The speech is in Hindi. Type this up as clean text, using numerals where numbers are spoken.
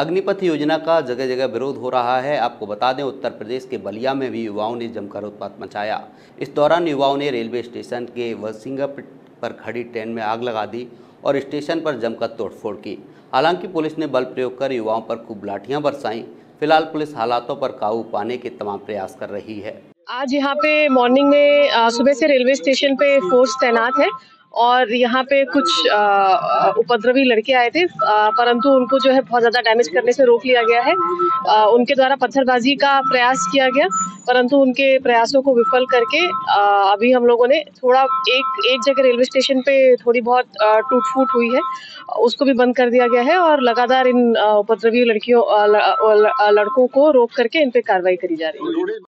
अग्निपथ योजना का जगह जगह विरोध हो रहा है। आपको बता दें, उत्तर प्रदेश के बलिया में भी युवाओं ने जमकर उत्पात मचाया। इस दौरान युवाओं ने रेलवे स्टेशन के वसिंगप पर खड़ी ट्रेन में आग लगा दी और स्टेशन पर जमकर तोड़फोड़ की। हालांकि पुलिस ने बल प्रयोग कर युवाओं पर खूब लाठियां बरसाईं। फिलहाल पुलिस हालातों पर काबू पाने के तमाम प्रयास कर रही है। आज यहाँ पे मॉर्निंग में सुबह से रेलवे स्टेशन पे फोर्स तैनात है और यहाँ पे कुछ उपद्रवी लड़के आए थे, परंतु उनको जो है बहुत ज़्यादा डैमेज करने से रोक लिया गया है। उनके द्वारा पत्थरबाजी का प्रयास किया गया, परंतु उनके प्रयासों को विफल करके अभी हम लोगों ने थोड़ा एक जगह रेलवे स्टेशन पे थोड़ी बहुत टूट फूट हुई है, उसको भी बंद कर दिया गया है और लगातार इन उपद्रवी लड़कों को रोक करके इन पे कार्रवाई करी जा रही है।